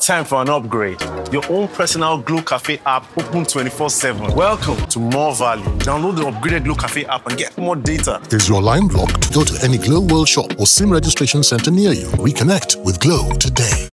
Time for an upgrade. Your own personal Glo Cafe app open 24/7. Welcome to more value. Download the upgraded Glo Cafe app and get more data. Is your line blocked? Go to any Glo World shop or SIM registration center near you. Reconnect with Glo today.